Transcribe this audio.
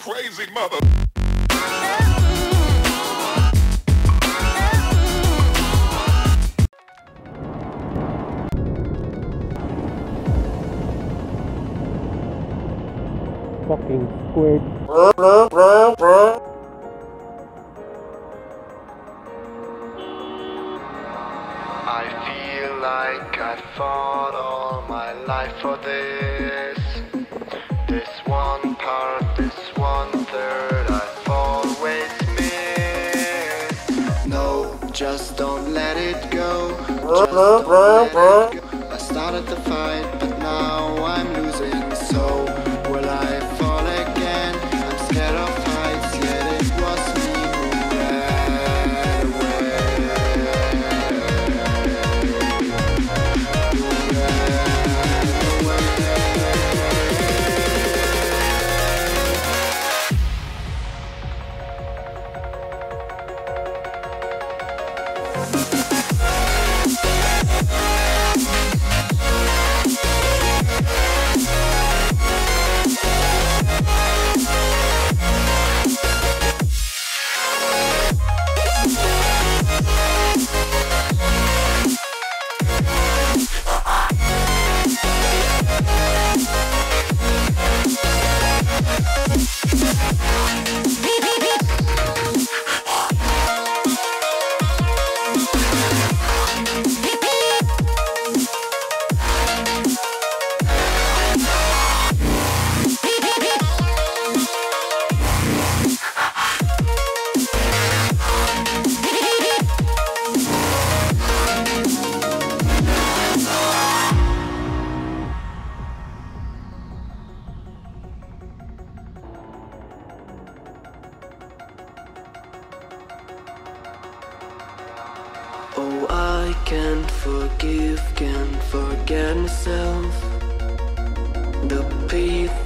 crazy mother. Fucking squid. I feel like I fought all my life for this. This one part, this 1/3 I've always missed. No, just don't let it go. Just don't let it go. I started the fight, but now I'm losing. So will I fall again? I'm scared of heights, yet it was me who ran away. Oh, I can't forgive, can't forget myself. The people